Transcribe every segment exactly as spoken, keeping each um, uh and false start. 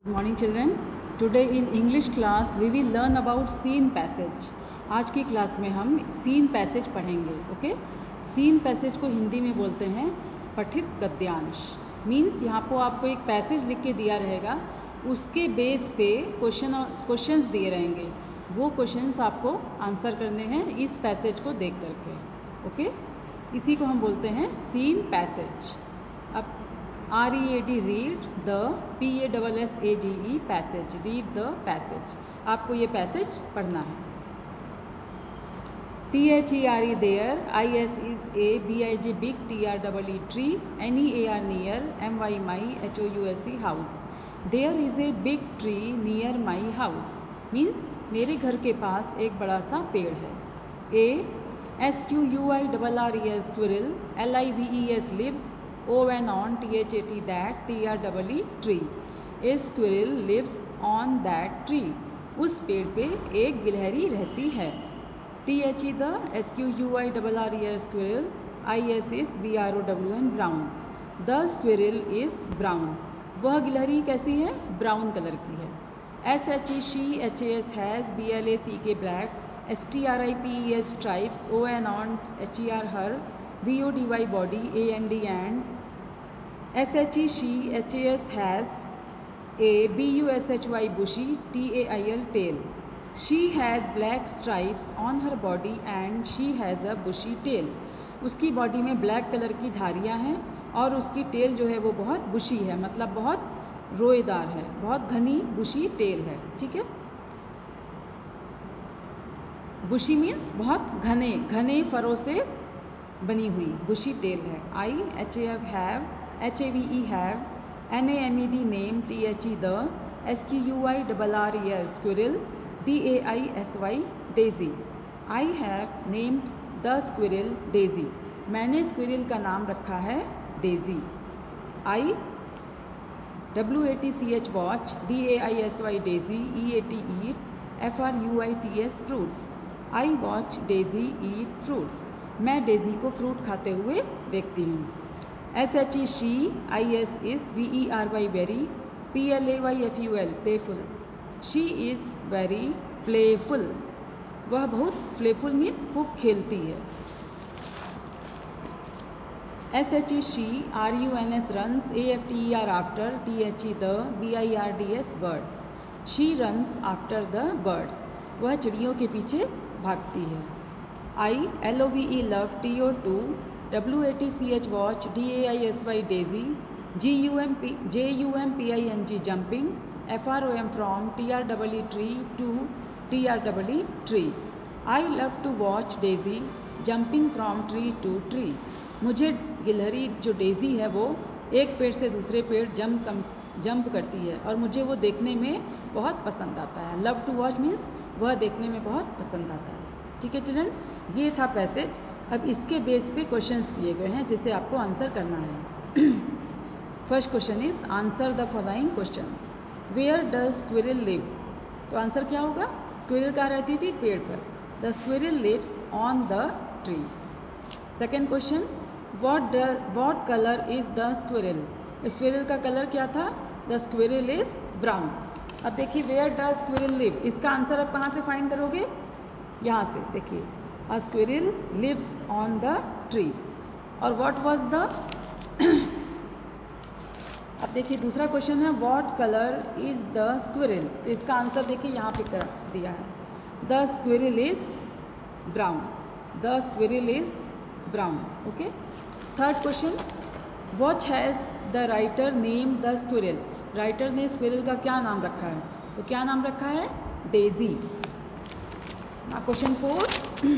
Good morning children. Today in English class we will learn about scene passage. आज की class में हम scene passage पढ़ेंगे. Okay scene passage को हिंदी में बोलते हैं पठित गद्यांश. मीन्स यहाँ पर आपको एक पैसेज लिख के दिया रहेगा, उसके बेस पे क्वेश्चन क्वेश्चंस दिए रहेंगे. वो क्वेश्चंस आपको आंसर करने हैं इस पैसेज को देख करके. ओके इसी को हम बोलते हैं scene passage. अब R E A D read the, P A double S A G E passage, read the passage. आपको ये पैसेज पढ़ना है. T H E R E there, I S is a, B I G big, T R double E tree, N E A R near, M Y my, H O U S E house. There is a big tree near my house. Means मेरे घर के पास एक बड़ा सा पेड़ है. A S Q U I double R E S squirrel, L I V E S lives, O and on, T H A T that, T R E E tree. A squirrel lives on that tree. उस पेड़ पे एक गिलहरी रहती है. T H E the, S Q U I R R E R squirrel, I S is B R O W N brown. The squirrel is brown. वह गिलहरी कैसी है? ब्राउन कलर की है. S H E she, H A S has, B L A C K black, S T R I P E S stripes, O and on, H E R her, B O D Y body, A N D and, S H E she, H A S has, A B U S H Y bushy, T A I L tail. She has black stripes on her body and she has a bushy tail. उसकी body में black colour की धारियाँ हैं और उसकी tell जो है वो बहुत बुशी है, मतलब बहुत रोएदार है, बहुत घनी बुशी टेल है. ठीक है, बुशी मीन्स बहुत घने घने फरों से बनी हुई बुशी टेल है. I H A F have, H A V E have, N A M E D name, T H E the, S Q U I R R E L squirrel, D A I S Y daisy. I have named the squirrel Daisy. मैंने squirrel का नाम रखा है Daisy. I W A T C H watch, D A I S Y daisy, E A T eat, F R U I T S fruits. I watch Daisy eat fruits. मैं Daisy को fruit खाते हुए देखती हूँ. S H E she, I S is, V E R Y very, P L A Y F U L playful. She is very playful. वह बहुत playful mean खूब खेलती है. S H E she, R U N S runs, A F T E R after, T H E the, B I R D S birds. She runs after the birds. वह चिड़ियों के पीछे भागती है. I L O V E love, T O two, W A T C H watch, D A I S Y daisy, G U M P J U M P I N G jumping, F R O M from, T R E E tree to, T R E E tree. I love to watch Daisy jumping from tree to tree. मुझे गिलहरी जो Daisy है वो एक पेड़ से दूसरे पेड़ जंप जंप करती है और मुझे वो देखने में बहुत पसंद आता है. लव टू वॉच मीन्स वह देखने में बहुत पसंद आता है. ठीक है चिल्ड्रन, ये था पैसेज. अब इसके बेस पे क्वेश्चंस दिए गए हैं जिसे आपको आंसर करना है. First question is answer the following questions. Where does squirrel live? तो आंसर क्या होगा? स्क्विरल कहाँ रहती थी? पेड़ पर. The squirrel lives on the tree. Second question, what ड what colour is the squirrel? Squirrel का कलर क्या था? The squirrel is brown. अब देखिए वेयर डज स्क्विरल लिव, इसका आंसर आप कहाँ से फाइंड करोगे? यहाँ से देखिए, A squirrel lives on the tree. और what was the अब देखिए दूसरा क्वेश्चन है what color is the squirrel? तो इसका आंसर देखिए यहाँ पे कर दिया है. The squirrel is brown. The squirrel is brown. Okay. Third question, what has the writer named the squirrel? Writer ने स्क्विरल का क्या नाम रखा है? तो क्या नाम रखा है? Daisy. Question four,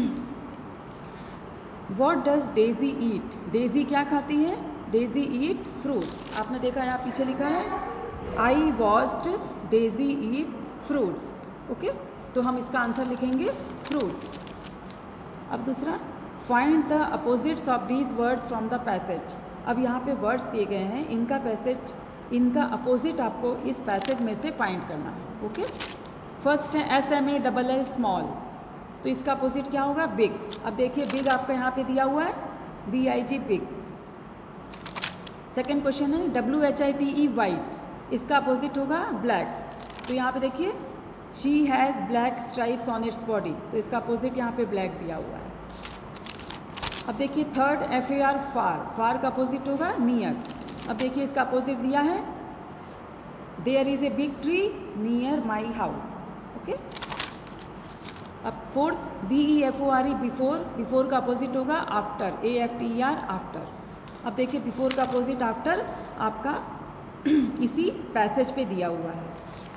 what does Daisy eat? Daisy क्या खाती है? Daisy eat fruits. आपने देखा यहाँ पीछे लिखा है I watched Daisy eat fruits. Okay, तो हम इसका आंसर लिखेंगे फ्रूट्स. अब दूसरा, find the opposites of these words from the passage. अब यहाँ पे वर्ड्स दिए गए हैं, इनका पैसेज इनका अपोजिट आपको इस पैसेज में से फाइंड करना है. ओके, फर्स्ट है S M A double L small. तो इसका अपोजिट क्या होगा? बिग. अब देखिए बिग आपका यहाँ पे दिया हुआ है, B I G big. Second question है W H I T E white. इसका अपोजिट होगा ब्लैक। तो यहाँ पे देखिए she has black stripes on its body, तो इसका अपोजिट यहाँ पे ब्लैक दिया हुआ है। अब देखिए third F A R far, far का अपोजिट होगा नियर। अब देखिए इसका अपोजिट दिया है there is a big tree near my house. Okay, अब fourth B E F O R E before, before का अपोजिट होगा after, A F T E R after. अब देखिए बिफोर का अपोजिट आफ्टर आपका इसी पैसेज पे दिया हुआ है।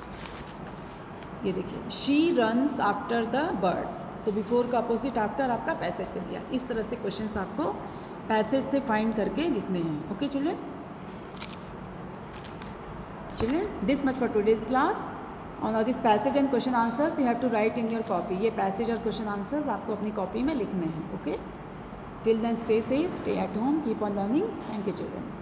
ये देखिए she runs after the birds, तो बिफोर का अपोजिट आफ्टर आपका पैसेज पे दिया। इस तरह से क्वेश्चंस आपको पैसेज से फाइंड करके लिखने हैं। Okay children, children this much for today's class. On this passage and question answers you have to write in your copy. ये पैसेज और क्वेश्चन आंसर्स आपको अपनी कॉपी में लिखने हैं। Okay, till then stay safe, stay at home, keep on learning. Thank you children.